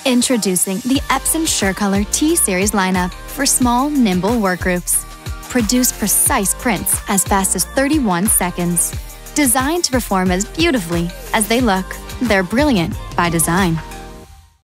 Introducing the Epson SureColor T-Series lineup for small, nimble workgroups. Produce precise prints as fast as 31 seconds. Designed to perform as beautifully as they look, they're brilliant by design.